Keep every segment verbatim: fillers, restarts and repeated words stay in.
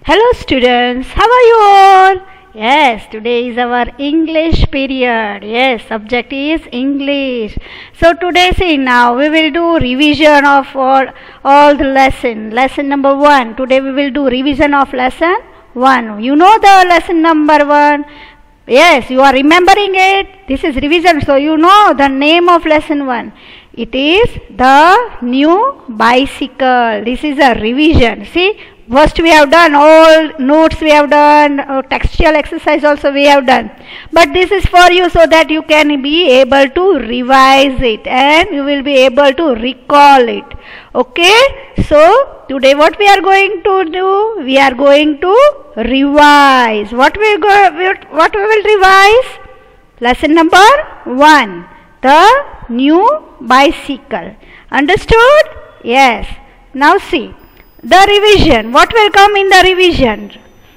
Hello students, how are you all? Yes, today is our English period. Yes, subject is English. So today see now we will do revision of all, all the lesson. Lesson number one. Today we will do revision of lesson one. You know the lesson number one? Yes, you are remembering it. This is revision. So you know the name of lesson one. It is the new bicycle. This is a revision. See, first we have done all notes, we have done uh, textual exercise also we have done, but this is for you so that you can be able to revise it and you will be able to recall it. Okay, so today what we are going to do, we are going to revise. What we go what we will revise? Lesson number one, the new bicycle. Understood? Yes. Now see the revision. What will come in the revision?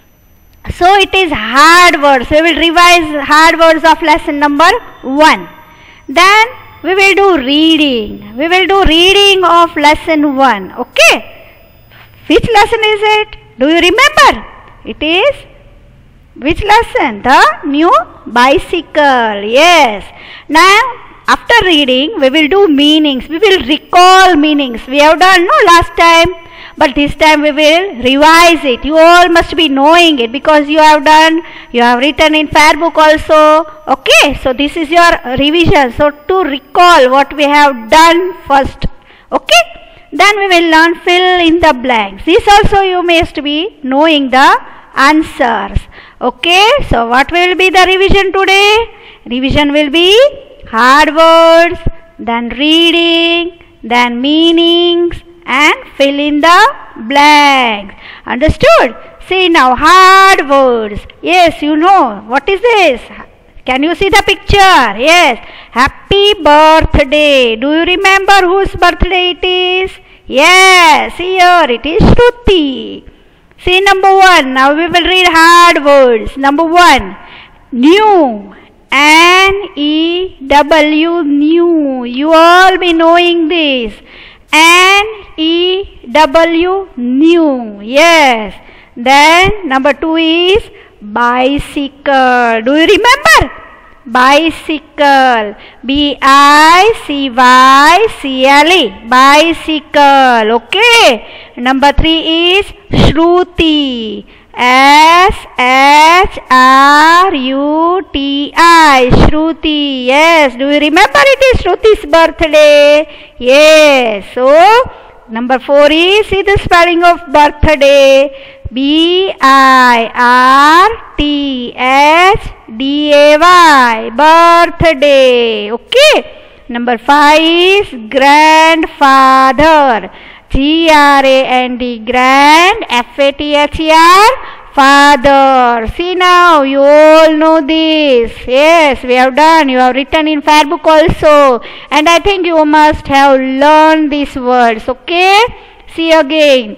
So it is hard words. We will revise hard words of lesson number one. Then we will do reading. We will do reading of lesson one. Okay. Which lesson is it? Do you remember? It is which lesson? The new bicycle. Yes. Now after reading we will do meanings. We will recall meanings. We have done no last time. But this time we will revise it. You all must be knowing it because you have done, you have written in fair book also. Okay, so this is your revision. So to recall what we have done first. Okay, then we will learn fill in the blanks. This also you must be knowing the answers. Okay, so what will be the revision today? Revision will be hard words, then reading, then meanings, and fill in the blanks. Understood? See now, hard words. Yes, you know. What is this? Can you see the picture? Yes. Happy birthday. Do you remember whose birthday it is? Yes. Here it is Shruti. See number one. Now we will read hard words. Number one. New. N E W. New. You all be knowing this. N E W, new. Yes. Then number two is bicycle. Do you remember? Bicycle. B I C Y C L E. Bicycle. Okay. Number three is Shruti. S H R U T I. Shruti. Yes. Do you remember it is Shruti's birthday? Yes. So, number four is, see the spelling of birthday. B I R T H D A Y. Birthday. Okay. Number five is grandfather. G R A N D, grand, F A T H E R, father. See now, you all know this. Yes, we have done. You have written in fair book also. And I think you must have learned these words. Okay? See again.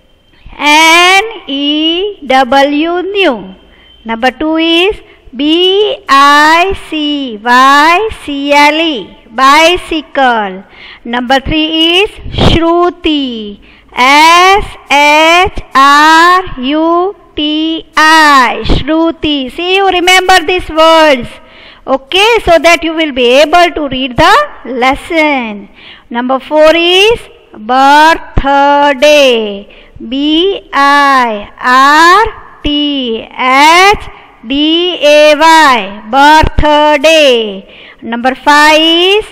N E W, new. Number two is B I C Y C L E. Bicycle. Number three is Shruti. S H R U T I. Shruti. See, you remember these words. Okay, so that you will be able to read the lesson. Number four is birthday. B I R T H D A Y. Birthday. Number five is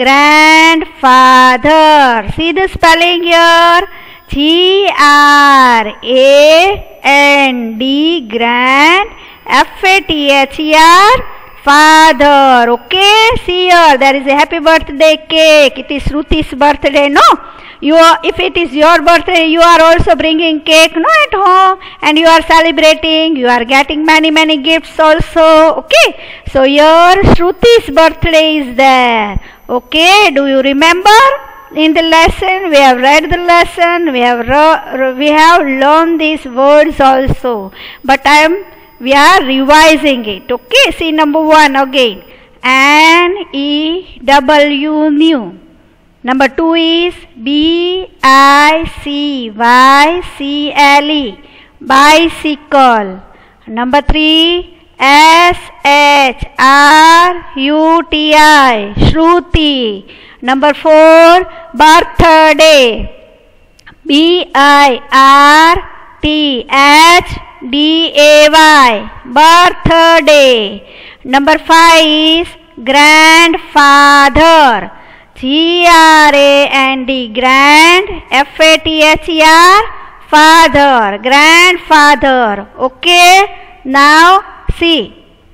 grandfather. See the spelling here. G R A N D, grand, F A T H E R, father. Okay, see here, there is a happy birthday cake. It is Shruti's birthday, no? You are, if it is your birthday, you are also bringing cake, no, at home, and you are celebrating. You are getting many many gifts also. Okay, so your Shruti's birthday is there. Okay, do you remember? In the lesson, we have read the lesson. We have we have learned these words also. But I am we are revising it. Okay, see number one again. N E W, new. Number two is B I C Y C L E. bicycle. Number three, S H R U T I, Shruti. Number four, birthday, B I R T H D A Y, birthday. Number five is grandfather, G R A N D, grand, F A T H E R, father, grandfather. Okay, now see.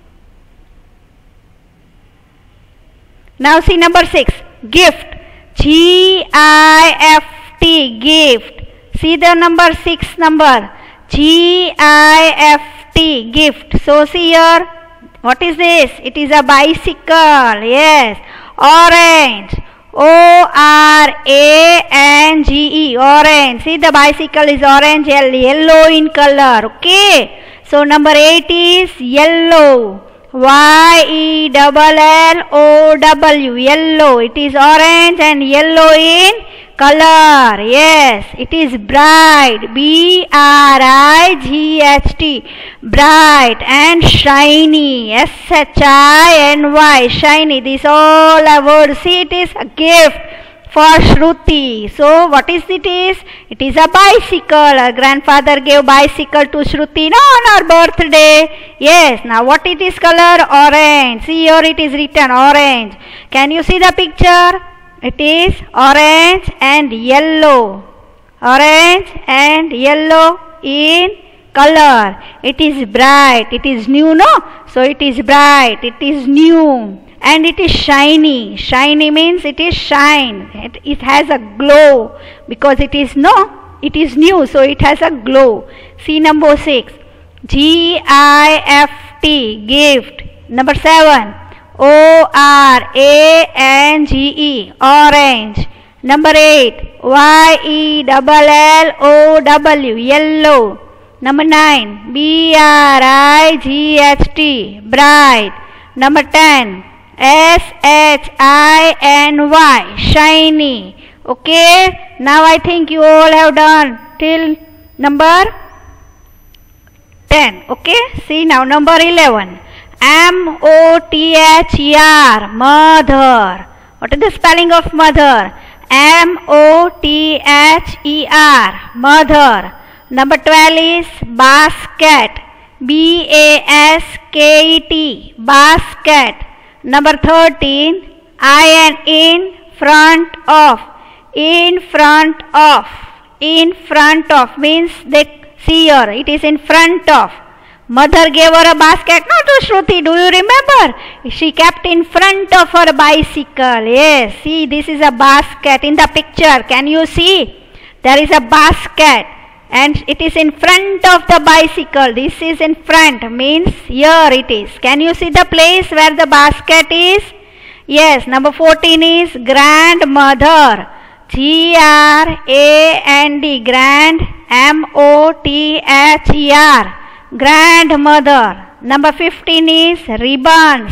Now see number six, gift, G I F T, gift. See the number six number, G I F T, gift. So see here, what is this? It is a bicycle. Yes, orange, O R A N G E, orange. See the bicycle is orange, yellow in color. Okay, so number eight is yellow, Y E L L O W, yellow. It is orange and yellow in color. Yes, it is bright, B R I G H T, bright, and shiny, S H I N Y, shiny. These all are words. See, it is a gift for Shruti. So what is it is? It is a bicycle. Her grandfather gave bicycle to Shruti on her birthday. Yes, now what it is color? Orange. See here it is written orange. Can you see the picture? It is orange and yellow. Orange and yellow in color. It is bright. It is new, no? So it is bright. It is new. And it is shiny. Shiny means it is shine. It, it has a glow. Because it is no, it is new. So it has a glow. See number six. G I F T, gift. Number seven. O R A N G E, orange. Number eight, Y E L L O W, yellow. Number nine, B R I G H T, bright. Number ten, S H I N Y, shiny. Okay, now I think you all have done till number ten. Okay, see now number eleven. M O T H E R, mother. What is the spelling of mother? M O T H E R, mother. Number twelve is basket, B A S K E T, basket. Number thirteen, I N in front of, in front of, in front of means they see here, it is in front of. Mother gave her a basket, not to Shruti, do you remember? She kept in front of her bicycle. Yes, see this is a basket in the picture. Can you see? There is a basket and it is in front of the bicycle. This is in front means here it is. Can you see the place where the basket is? Yes, number fourteen is grandmother. G R A N D, grand, M O T H E R. Grandmother. Number fifteen is ribbons,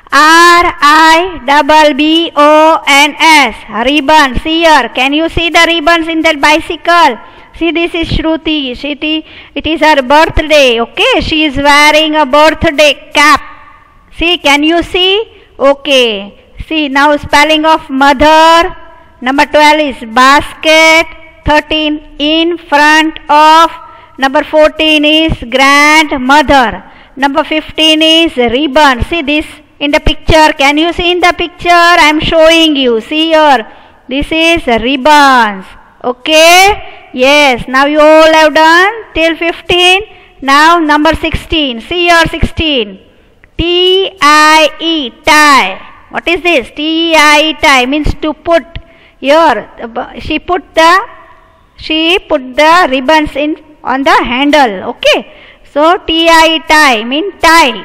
R I B B O N S, ribbons. See here, can you see the ribbons in that bicycle? See, this is Shruti. Shruti, it is her birthday. Okay, she is wearing a birthday cap. See, can you see? Okay, see now spelling of mother. Number twelve is basket. thirteen in front of. Number fourteen is grandmother. Number fifteen is ribbon. See this in the picture. Can you see in the picture? I am showing you. See here. This is ribbons. Okay. Yes. Now you all have done till fifteen. Now number sixteen. See here sixteen. T I E, tie. What is this? T I E, tie means to put. Here she put the she put the ribbons in on the handle. Okay, so T I E, tie mean tie.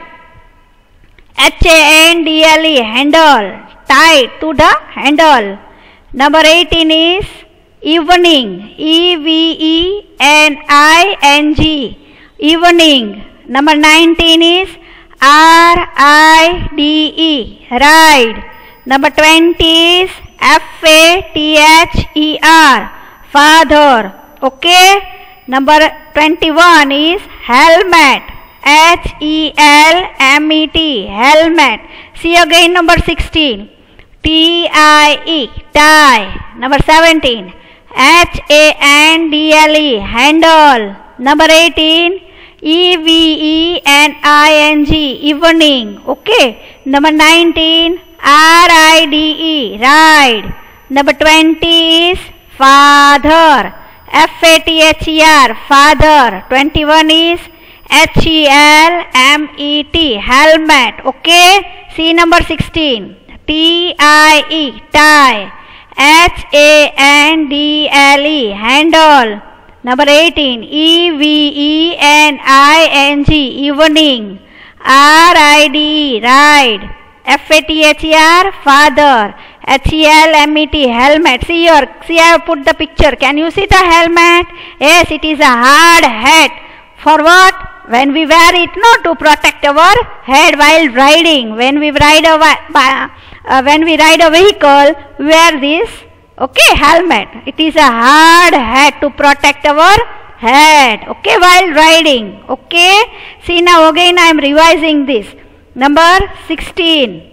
H A N D L E, handle, tie to the handle. Number eighteen is evening, E V E N I N G, evening. Number nineteen is R I D E, ride. Number twenty is F A T H E R, father. Okay. Number twenty-one is helmet. H E L M E T, helmet. See again number sixteen. T I E, tie. Number seventeen. H A N D L E, handle. Number eighteen. E V E N I N G, evening. Okay. Number nineteen. R I D E, ride. Number twenty is father. F A T H E R, father. twenty-one is H E L M E T, helmet. Okay. See number sixteen. T I E, tie. H A N D L E, handle. Number eighteen. E V E N I N G, evening. R I D E, ride. F A T H E R, father. H E L M E T, helmet. See here, see I have put the picture. Can you see the helmet? Yes, it is a hard hat. For what? When we wear it, no, to protect our head while riding. When we ride a uh, when we ride a vehicle, we wear this, okay, helmet. It is a hard hat to protect our head, okay, while riding. Okay. See now again I am revising this. Number sixteen.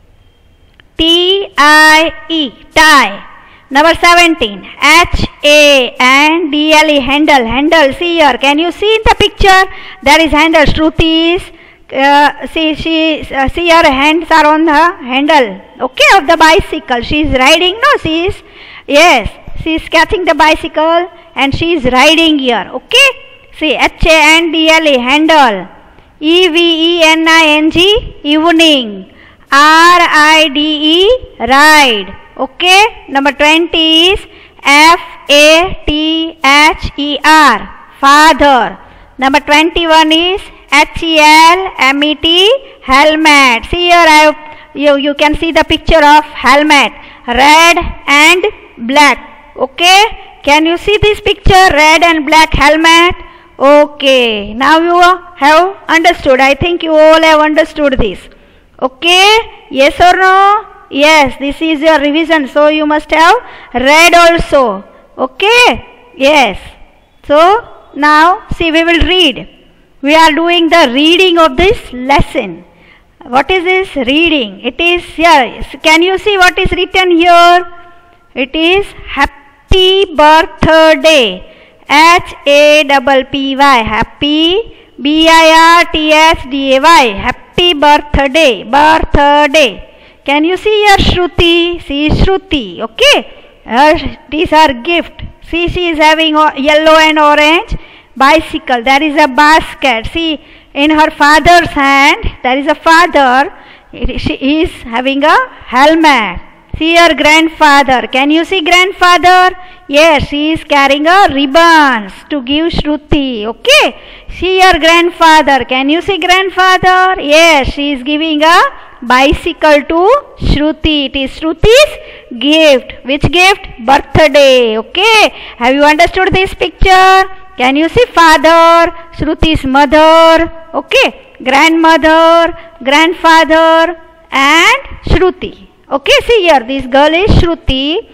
T I E, tie. Number seventeen. H A N D L E, handle. Handle. See here. Can you see in the picture? There is handle. Shruti is, uh, see, she, uh, see her hands are on the handle. Okay, of the bicycle. She is riding. No, she is, yes, she is catching the bicycle and she is riding here. Okay. See, H A N D L E, handle. E V E N I N G, evening. R I D E, ride. Okay. Number twenty is F A T H E R, father. Number twenty-one is H E L M E T, helmet. See here, I have, you, you can see the picture of helmet, red and black. Okay. Can you see this picture, red and black helmet? Okay. Now you have understood. I think you all have understood this. Okay. Yes or no? Yes, this is your revision, so you must have read also. Okay? Yes. So, now see, we will read. We are doing the reading of this lesson. What is this reading? It is here. Can you see what is written here? It is happy birthday. H A P P Y. Happy. B I R T S D A Y. Happy birthday. Birthday. Can you see your Shruti? She is Shruti. Okay. Her, these are gift. See, she is having yellow and orange bicycle. There is a basket. See, in her father's hand, there is a father. She is having a helmet. See her grandfather. Can you see grandfather? Yes, she is carrying a ribbons to give Shruti. Okay. See her grandfather. Can you see grandfather? Yes, she is giving a bicycle to Shruti. It is Shruti's gift. Which gift? Birthday. Okay. Have you understood this picture? Can you see father, Shruti's mother, okay, grandmother, grandfather and Shruti. Okay, see here, this girl is Shruti,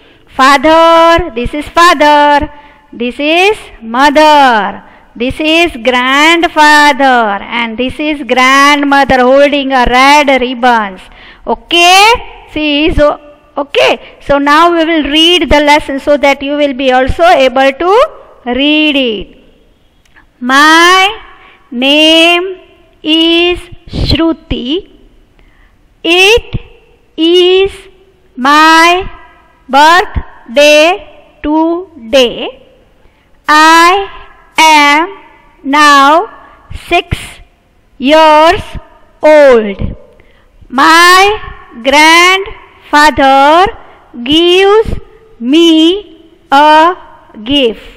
father, this is father, this is mother, this is grandfather and this is grandmother holding a red ribbons. Okay, see, so, okay, so now we will read the lesson so that you will be also able to read it. My name is Shruti. It is my birthday today. I am now six years old. My grandfather gives me a gift.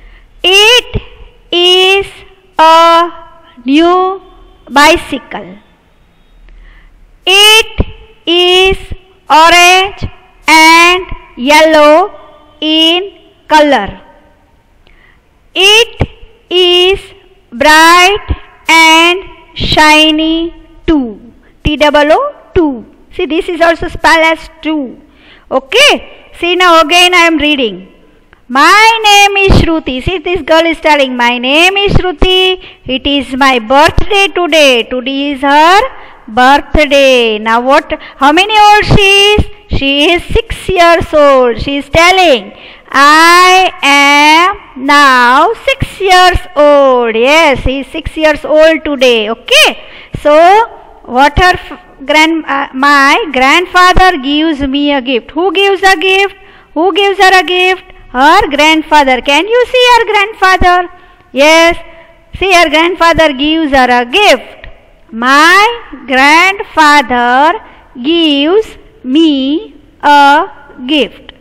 It is a new bicycle. It is orange and yellow in color. It is bright and shiny too. T O O two. See, this is also spelled as two. Okay. See now again I am reading. My name is Shruti. See, this girl is telling, my name is Shruti. It is my birthday today. Today is her birthday. Now what, how many old she is? She is six years old. She is telling, I am now six years old. Yes, she is six years old today. Okay. So, what her grand, uh, my grandfather gives me a gift. Who gives a gift? Who gives her a gift? Her grandfather. Can you see her grandfather? Yes. See, her grandfather gives her a gift. My grandfather gives me a gift.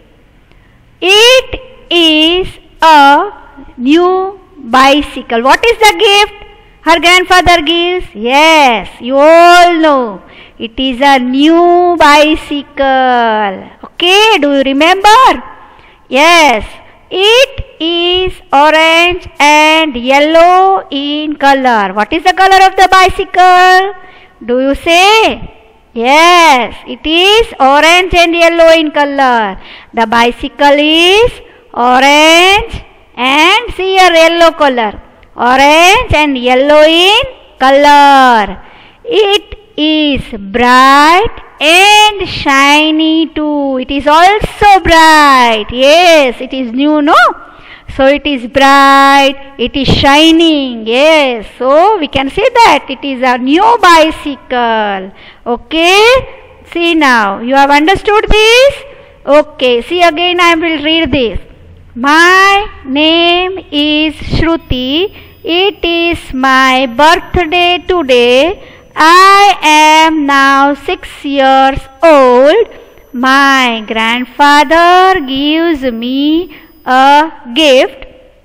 It is a new bicycle. What is the gift her grandfather gives? Yes, you all know. It is a new bicycle. Okay, do you remember? Yes, it is orange and yellow in color. What is the color of the bicycle? Do you say? Yes, it is orange and yellow in color. The bicycle is orange and see your yellow color. Orange and yellow in color. It is bright and shiny too. It is also bright. Yes, it is new, no? So it is bright, it is shining. Yes, so we can say that it is a new bicycle. Okay, see now, you have understood this? Okay, see again, I will read this. My name is Shruti. It is my birthday today. I am now six years old. My grandfather gives me a gift.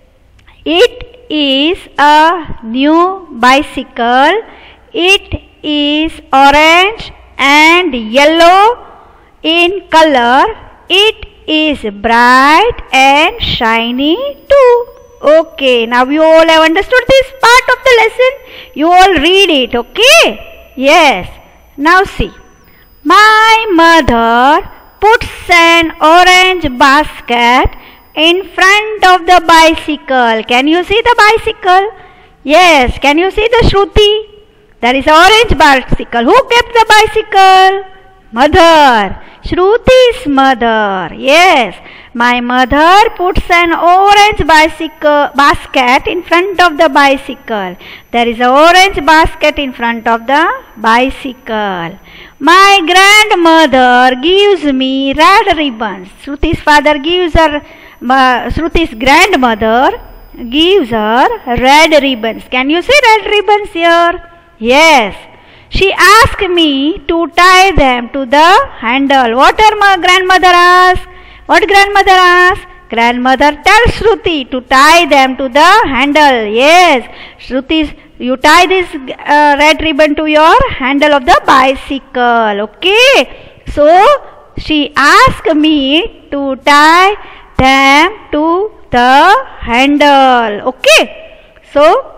It is a new bicycle. It is orange and yellow in color. It is bright and shiny too. Okay, now you all have understood this part of the lesson. You all read it, okay? Yes. Now see. My mother puts an orange basket in front of the bicycle. Can you see the bicycle? Yes. Can you see the Shruti? There is an orange bicycle. Who kept the bicycle? Mother. Shruti's mother. Yes. My mother puts an orange bicycle basket in front of the bicycle. There is an orange basket in front of the bicycle. My grandmother gives me red ribbons. Shruti's father gives her, uh, Shruti's grandmother gives her red ribbons. Can you see red ribbons here? Yes. She asked me to tie them to the handle. What her grandmother asked? What grandmother asked? Grandmother tells Shruti to tie them to the handle. Yes, Shruti, you tie this uh, red ribbon to your handle of the bicycle. Okay. So, she asked me to tie them to the handle. Okay. So,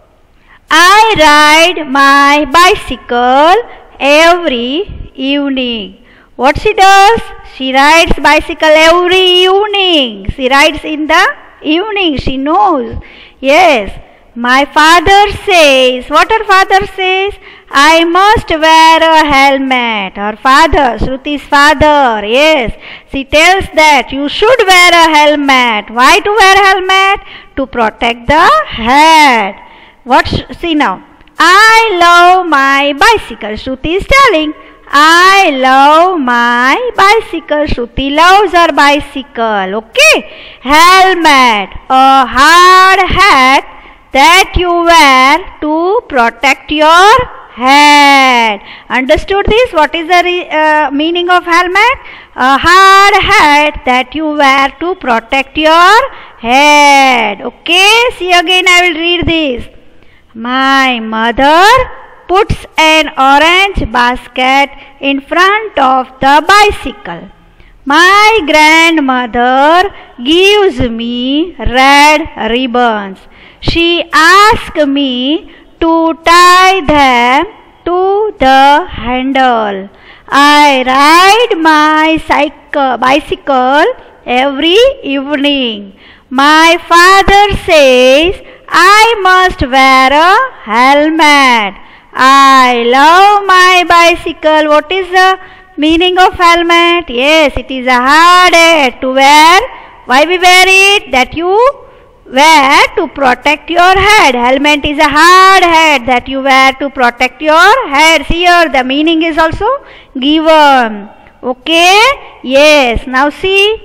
I ride my bicycle every evening. What she does? She rides bicycle every evening. She rides in the evening. She knows. Yes. My father says, what her father says? I must wear a helmet. Her father, Shruti's father, yes. She tells that you should wear a helmet. Why to wear a helmet? To protect the head. What? See now. I love my bicycle. Shruti is telling, I love my bicycle. Shruti loves her bicycle. Okay. Helmet. A hard hat that you wear to protect your head. Understood this? What is the uh, meaning of helmet? A hard hat that you wear to protect your head. Okay. See again, I will read this. My mother puts an orange basket in front of the bicycle. My grandmother gives me red ribbons. She asks me to tie them to the handle. I ride my cycle, bicycle every evening. My father says I must wear a helmet. I love my bicycle. What is the meaning of helmet? Yes, it is a hard hat to wear. Why we wear it? That you wear to protect your head. Helmet is a hard hat that you wear to protect your head. Here the meaning is also given. Okay? Yes. Now see.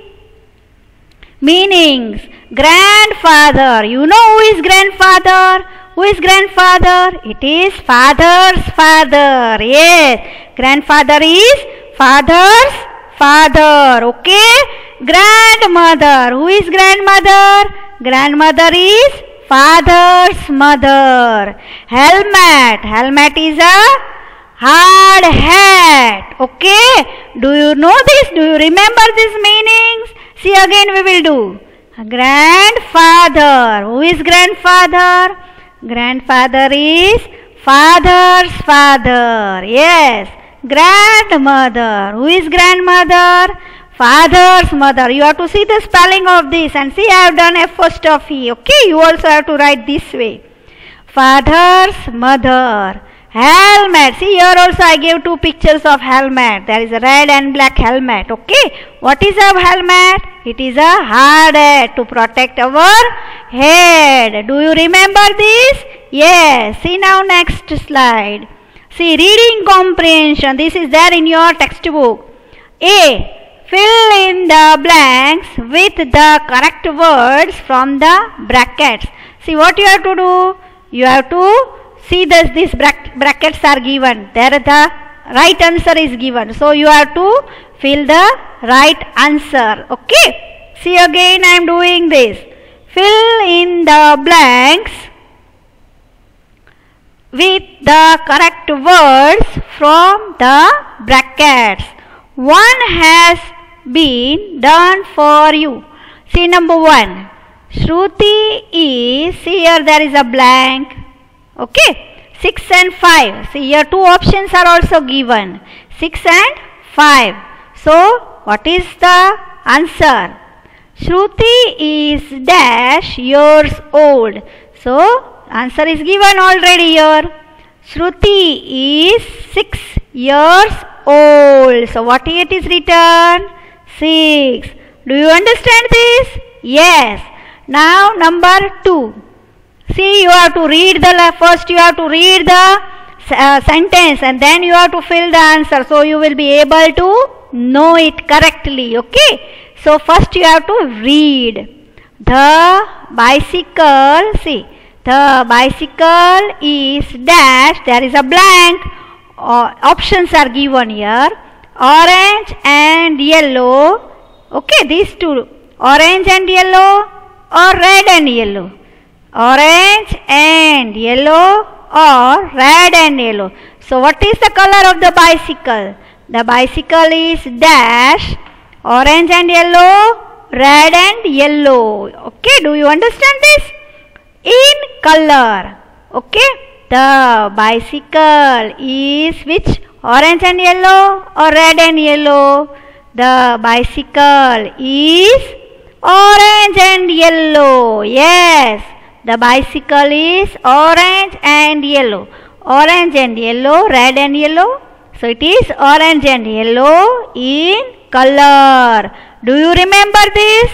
Meanings. Grandfather. You know who is grandfather? Who is grandfather? It is father's father. Yes. Grandfather is father's father. Okay. Grandmother. Who is grandmother? Grandmother is father's mother. Helmet. Helmet is a hard hat. Okay. Do you know this? Do you remember these meanings? See, again we will do. Grandfather. Who is grandfather? Grandfather is father's father. Yes. Grandmother. Who is grandmother? Father's mother. You have to see the spelling of this, and see I have done apostrophe. Okay. You also have to write this way. Father's mother. Helmet. See, here also I gave two pictures of helmet. There is a red and black helmet. Okay. What is a helmet? It is a hard hat to protect our head. Do you remember this? Yes. See now next slide. See, reading comprehension. This is there in your textbook. A. Fill in the blanks with the correct words from the brackets. See what you have to do? You have to see this, these brackets are given. There the right answer is given. So you have to fill the right answer. Okay. See again I am doing this. Fill in the blanks with the correct words from the brackets. One has been done for you. See number one. Shruti is, see here there is a blank. Okay. six and five. See here two options are also given. six and five. So what is the answer? Shruti is dash years old. So answer is given already here. Shruti is six years old. So what it is written? six. Do you understand this? Yes. Now number two. See, you have to read the first you have to read the uh, sentence, and then you have to fill the answer. So you will be able to know it correctly. Okay. So first you have to read. The bicycle, see, the bicycle is dash. There is a blank. Uh, options are given here. Orange and yellow. Okay, these two. Orange and yellow or red and yellow. Orange and yellow or red and yellow. So what is the color of the bicycle? The bicycle is dash. Orange and yellow, red and yellow. Okay, do you understand this? In color. Okay, the bicycle is which? Orange and yellow or red and yellow? The bicycle is orange and yellow. Yes, the bicycle is orange and yellow. Orange and yellow, red and yellow. So it is orange and yellow in color. Do you remember this?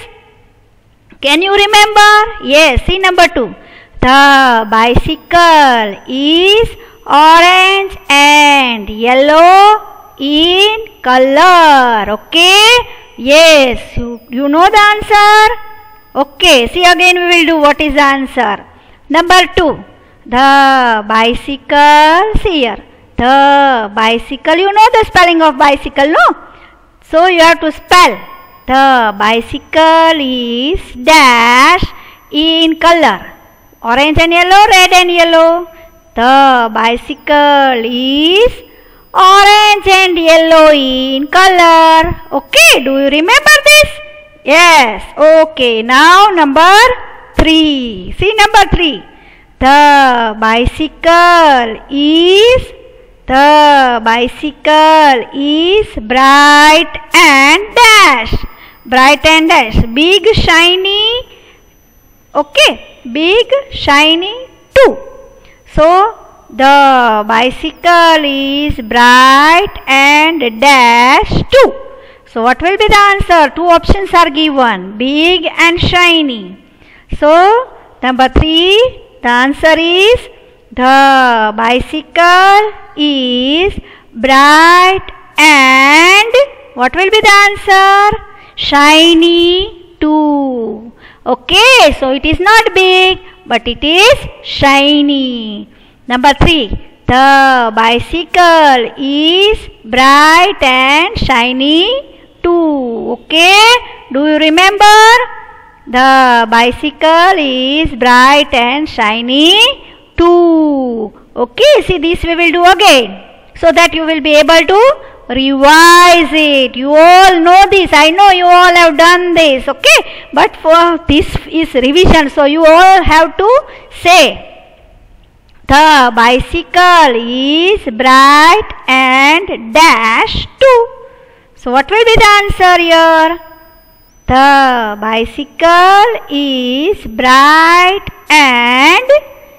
Can you remember? Yes. See number two. The bicycle is orange and yellow in color. Okay. Yes. You, you know the answer? Okay. See again we will do what is the answer. Number two. The bicycle. See here. The bicycle. You know the spelling of bicycle, no? So you have to spell. The bicycle is dash in color. Orange and yellow, red and yellow. The bicycle is orange and yellow in color. Okay, do you remember this? Yes. Okay, now number three. See number three. The bicycle is The bicycle is bright and dash. bright and dash. Big, shiny. Okay, big, shiny, two. So the bicycle is bright and dash two. So what will be the answer? Two options are given, big and shiny. So number three, the answer is the bicycle is bright and what will be the answer? Shiny too. Okay, so it is not big but it is shiny. Number three, the bicycle is bright and shiny too. Okay, do you remember? The bicycle is bright and shiny too. Okay, see, this we will do again so that you will be able to revise it. You all know this. I know you all have done this. Okay, but for this is revision, so you all have to say the bicycle is bright and dash two. So what will be the answer here? The bicycle is bright and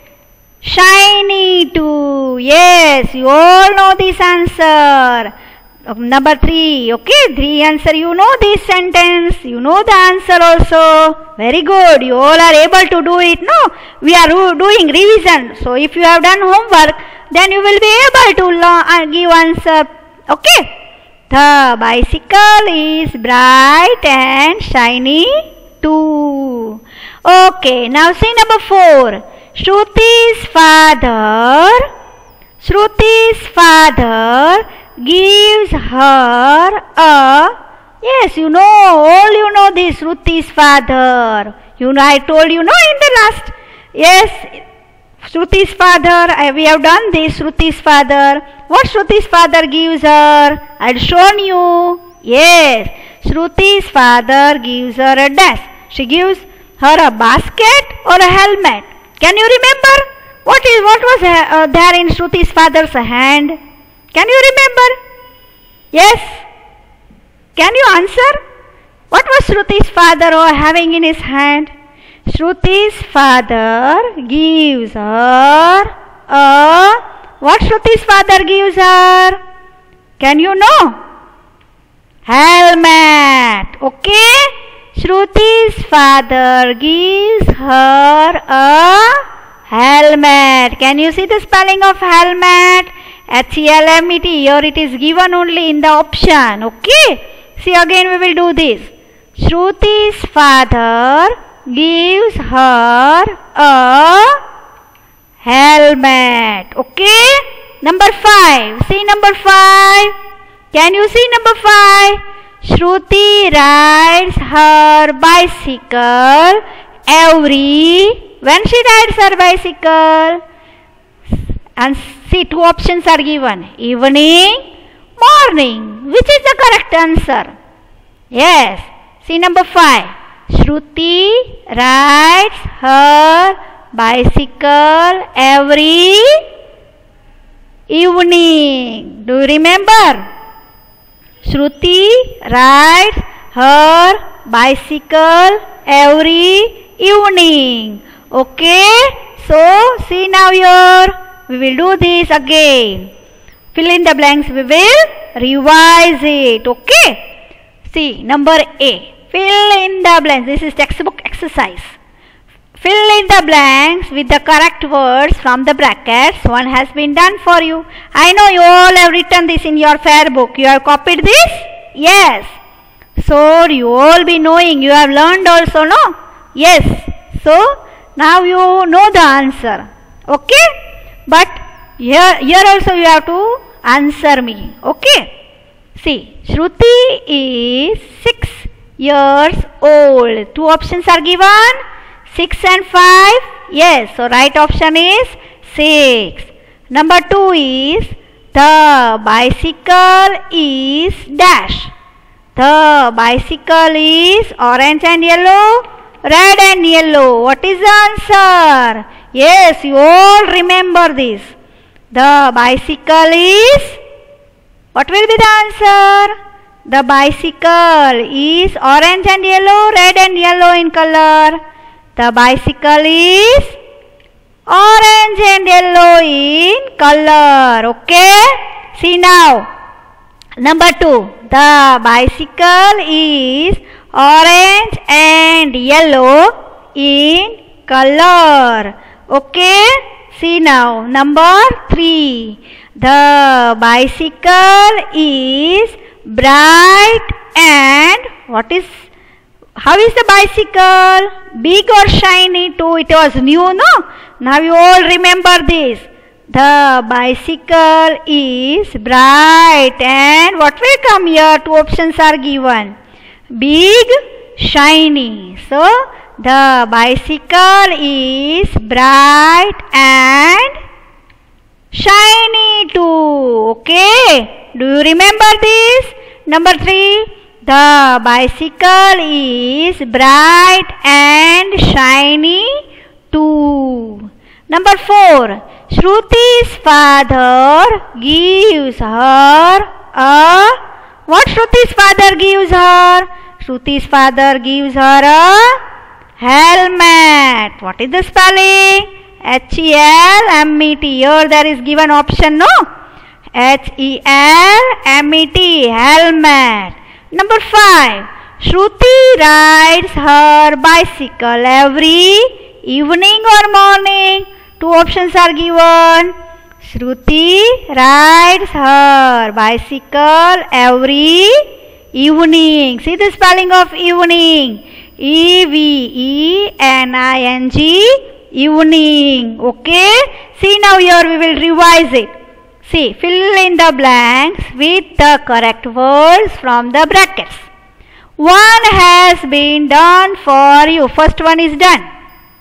shiny too. Yes, you all know this answer. Number three. Okay, three answer. You know this sentence. You know the answer also. Very good. You all are able to do it. No, we are doing revision. So if you have done homework, then you will be able to learn, give answer. Okay. The bicycle is bright and shiny too. Okay, now see number four. Shruti's father, Shruti's father gives her a, yes, you know, all you know this, Shruti's father. You know, I told you, no, in the last, yes, Shruti's father, I, we have done this, Shruti's father. What Shruti's father gives her? I had shown you. Yes, Shruti's father gives her a dash. She gives her a basket or a helmet. Can you remember? What is what was uh, there in Shruti's father's hand? Can you remember? Yes? Can you answer? What was Shruti's father having in his hand? Shruti's father gives her a, what Shruti's father gives her? Can you know? Helmet. Okay? Shruti's father gives her a helmet. Can you see the spelling of helmet? H E L M E T. Here it is given only in the option. Okay? See, again we will do this. Shruti's father gives her a helmet. Okay? Number five. See number five. Can you see number five? Shruti rides her bicycle every, when she rides her bicycle? And see, two options are given. Evening, morning. Which is the correct answer? Yes. See number five. Shruti rides her bicycle every evening. Do you remember? Shruti rides her bicycle every evening. Okay? So, see now here. We will do this again. Fill in the blanks. We will revise it. Okay? See, number A. Fill in the blanks. This is textbook exercise. Fill in the blanks with the correct words from the brackets. One has been done for you. I know you all have written this in your fair book. You have copied this? Yes. So, you all be knowing. You have learned also, no? Yes. So, now you know the answer. Okay? But here, here also you have to answer me. Okay? See, Shruti is six years old. Two options are given. six and five. Yes. So, right option is six. Number two is the bicycle is dash. The bicycle is orange and yellow, red and yellow. What is the answer? Yes, you all remember this. The bicycle is, what will be the answer? The bicycle is orange and yellow, red and yellow in color. The bicycle is orange and yellow in color. Okay. See now. Number two. The bicycle is orange and yellow in color. Okay. See now. Number three. The bicycle is bright and what is, how is the bicycle? Big or shiny too? It was new, no? Now you all remember this. The bicycle is bright and what will come here? Two options are given. Big, shiny. So, the bicycle is bright and shiny too. Okay. Do you remember this? Number three. The bicycle is bright and shiny too. Number four. Shruti's father gives her a, what Shruti's father gives her? Shruti's father gives her a helmet. What is the spelling? H E L M E T. Here there is given option, no? H E L M E T, helmet. Number five. Shruti rides her bicycle every evening or morning. Two options are given. Shruti rides her bicycle every evening. See the spelling of evening. E V E N I N G, evening. Okay. See now here we will revise it. See, fill in the blanks with the correct words from the brackets. One has been done for you. First one is done.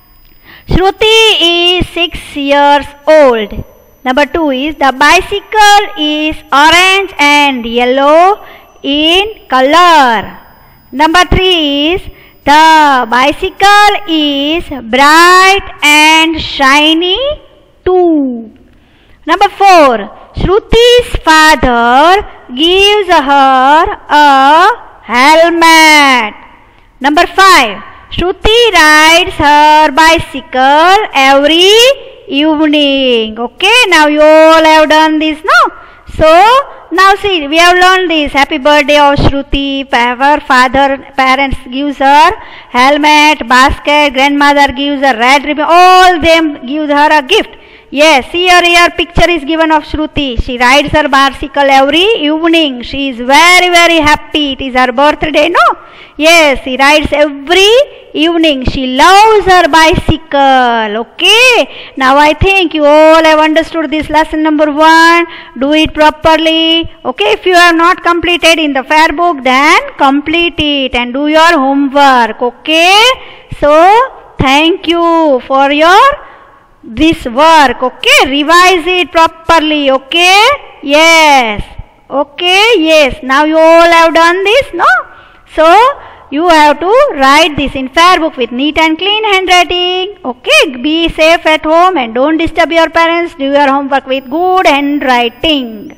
Shruti is six years old. Number two is the bicycle is orange and yellow in color. Number three is the bicycle is bright and shiny too. Number four. Shruti's father gives her a helmet. Number five. Shruti rides her bicycle every evening. Okay, now you all have done this, no? So, now see, we have learned this. Happy birthday of Shruti. Her father, parents gives her helmet, basket, grandmother gives her red ribbon. All them gives her a gift. Yes, here, here picture is given of Shruti. She rides her bicycle every evening. She is very, very happy. It is her birthday, no? Yes, she rides every evening. She loves her bicycle. Okay. Now I think you all have understood this lesson number one. Do it properly. Okay. If you have not completed in the fair book, then complete it and do your homework. Okay. So, thank you for your this work. Okay. Revise it properly. Okay. Yes. Okay. Yes. Now you all have done this, no? So, you have to write this in fair book with neat and clean handwriting. Okay. Be safe at home and don't disturb your parents. Do your homework with good handwriting.